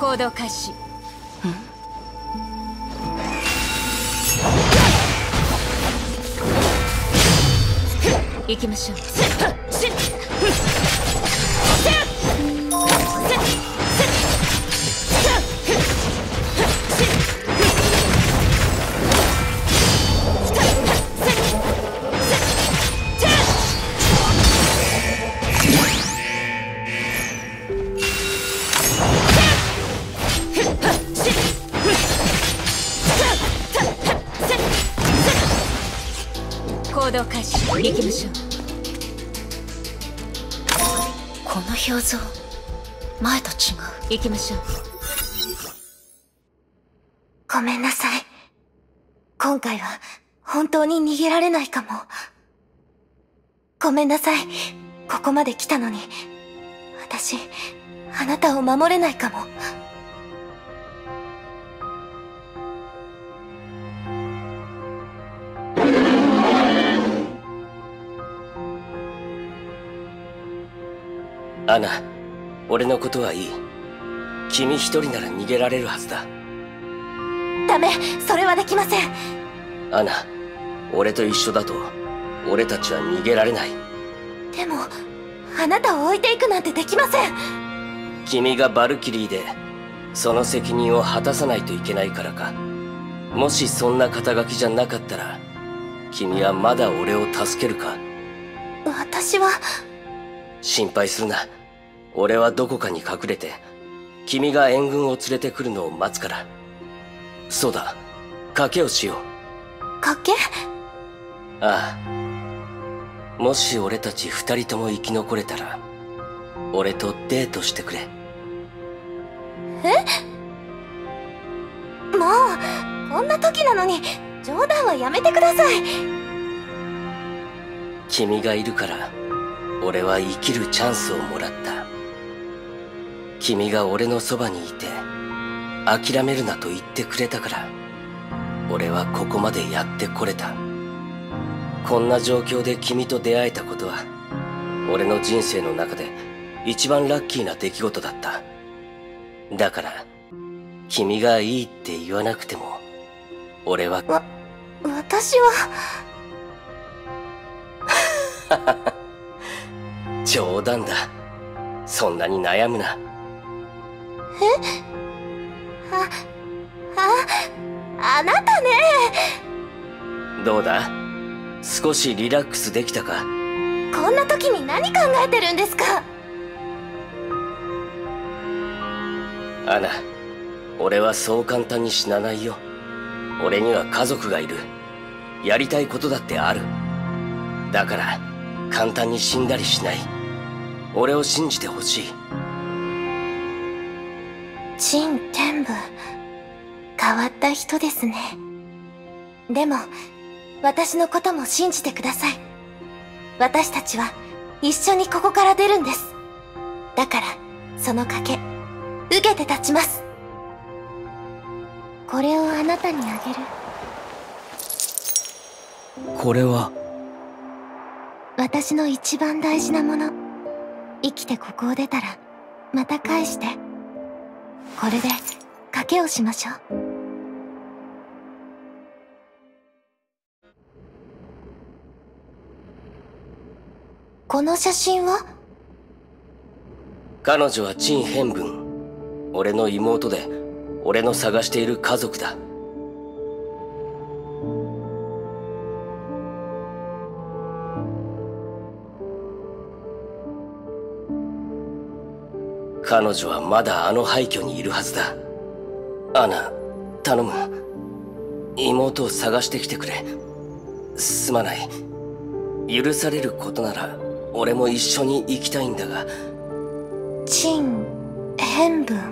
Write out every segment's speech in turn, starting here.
行動開始。行きましょう。行動開始。行きましょう。 この表情、前と違う。 行きましょう。 ごめんなさい。今回は本当に逃げられないかも。ごめんなさい。ここまで来たのに、私、あなたを守れないかも。 アナ、俺のことはいい。君一人なら逃げられるはずだ。 ダメ、それはできません。 アナ、俺と一緒だと俺たちは逃げられない。 でも、あなたを置いていくなんてできません。 君がバルキリーでその責任を果たさないといけないからか。もしそんな肩書きじゃなかったら君はまだ俺を助けるか。 私は。 心配するな。俺はどこかに隠れて君が援軍を連れてくるのを待つから。そうだ、賭けをしよう。 賭け？ ああ。もし俺たち二人とも生き残れたら俺とデートしてくれ。 もうこんな時なのに冗談はやめてください。 君がいるから俺は生きるチャンスをもらった。君が俺のそばにいて諦めるなと言ってくれたから俺はここまでやってこれた。こんな状況で君と出会えたことは俺の人生の中で一番ラッキーな出来事だった。だから君がいいって言わなくても俺は私は冗談だ。そんなに悩むな。 あなたね。 どうだ、少しリラックスできたか。 こんな時に何考えてるんですか。 アナ、俺はそう簡単に死なないよ。俺には家族がいる。やりたいことだってある。だから簡単に死んだりしない。俺を信じてほしい。 陳天武、変わった人ですね。でも私のことも信じてください。私たちは一緒にここから出るんです。だからその賭け受けて立ちます。これをあなたにあげる。 これは私の一番大事なもの。生きてここを出たらまた返して。これで賭けをしましょう。この写真は？ 彼女は陳変文。俺の妹で俺の探している家族だ。彼女はまだあの廃墟にいるはずだ。アナ、頼む。妹を探してきてくれ。すまない。許されることなら俺も一緒に行きたいんだが。 陳変文。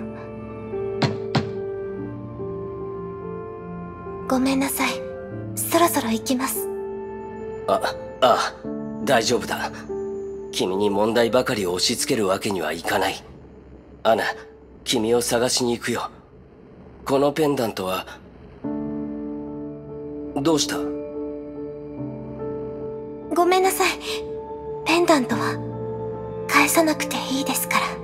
ごめんなさい。そろそろ行きます。 ああ、大丈夫だ。君に問題ばかり押し付けるわけにはいかない。アナ、君を探しに行くよ。このペンダントはどうした？ ごめんなさい。ペンダントは返さなくていいですから。